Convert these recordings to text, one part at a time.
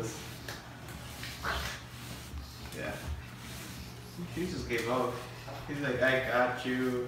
this. Yeah. He just gave up. He's like, I got you.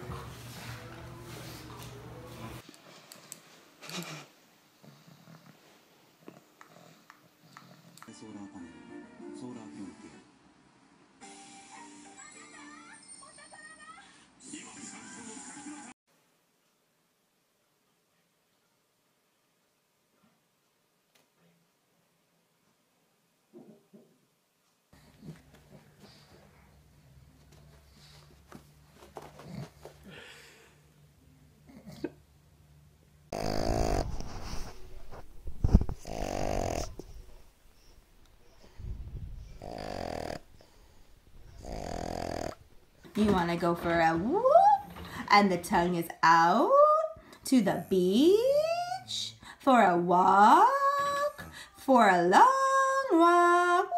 You want to go for a whoop, and the tongue is out to the beach for a walk, for a long walk.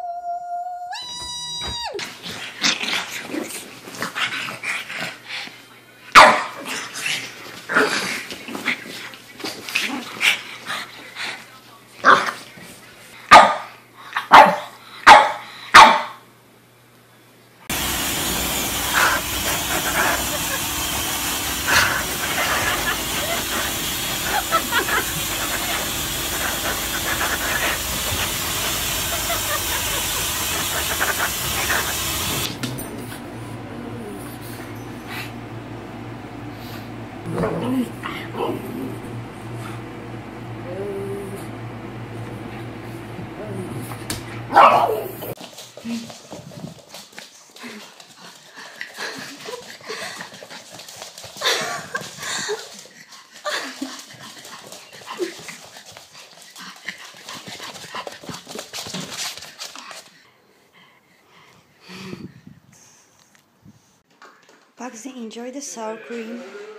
Pugs, enjoy the sour cream.